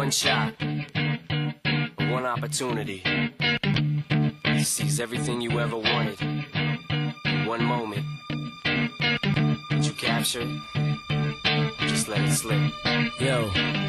one shot, one opportunity. He sees everything you ever wanted in one moment. Did you capture it? Just let it slip. Yo.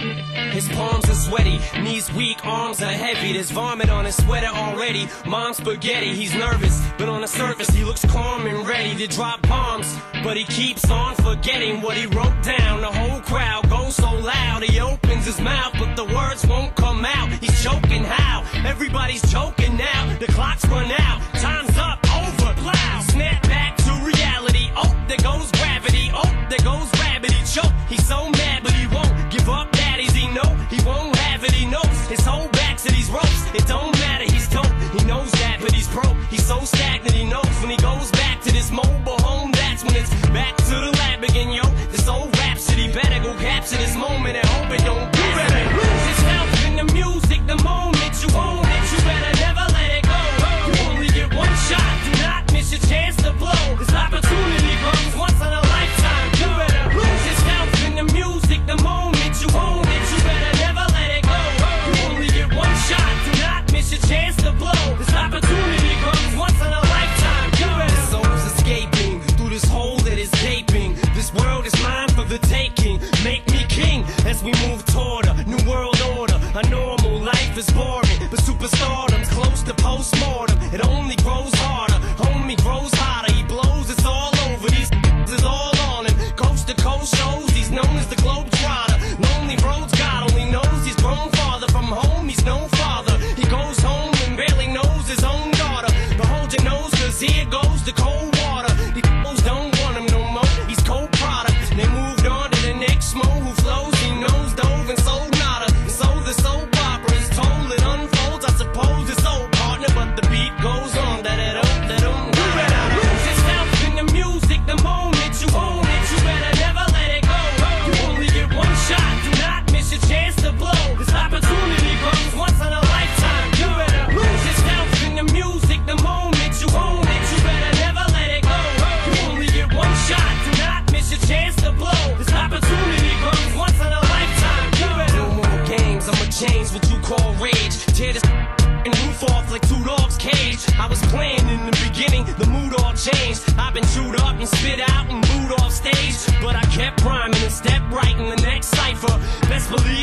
His palms are sweaty, knees weak, arms are heavy. There's vomit on his sweater already. Mom's spaghetti, he's nervous, but on the surface he looks calm and ready to drop bombs. But he keeps on forgetting what he wrote down. The whole crowd goes so loud, he opens his mouth, but the words won't come out. He's choking how? Everybody's choking now. The clock's run out, time's up, over, plow. Snap back to reality, oh, there goes gravity. Oh, there goes gravity, choke. He's so mad, but he won't give up. Daddies, he know he won't have it. He knows his whole back to these ropes. It don't matter, he's dope. He knows that, but he's broke. He's so stagnant, he knows when he goes back to this mobile home. That's when it's back to the lab again, yo. This old rhapsody better go capture this moment and hope it don't do it. Lose yourself in the music the moment you own it. You better never let it go. You only get one shot. Do not miss your chance to blow. This opportunity comes once in a lifetime. You better lose yourself in the music the moment you own it. You better never let it go. You only get one shot. Do not miss your chance to blow. This opportunity comes once in a lifetime. You better. The soul's escaping through this hole that is gaping. This world is mine for the taking. Make me king as we move toward a new world order. A normal life is boring, but superstardom's close to postmortem. It only grows harder, homie grows hotter. He blows, it's all over. These is all on him. Coast to coast shows, he's known as the Globetrotter. Lonely roads, God only knows he's grown farther from home. He's no father. He goes home and barely knows his own daughter. But hold your nose, cause here goes the cold water. These fools don't want him no more. He's cold product. They moved on to the next mo who flows. He knows dove and sold nada. So the soap opera is told, it unfolds. I suppose it's old partner, but the beat goes on. You better lose yourself in the music the moment you own it. You better never let it go. You only get one shot. Do not miss your chance to blow. This opportunity comes once in a lifetime. You better lose yourself in the music the moment you own it. You better never let it go. You only get one shot. Do not miss your chance to blow. This opportunity comes once in a lifetime. You better. No more games, I'ma change what you call rage. Tear this and roof off like two dogs' cage. I was playing in the beginning, the mood all changed. I've been chewed up and spit out and booed off stage, but I kept rhyming and stepped right in the next cipher. Best believe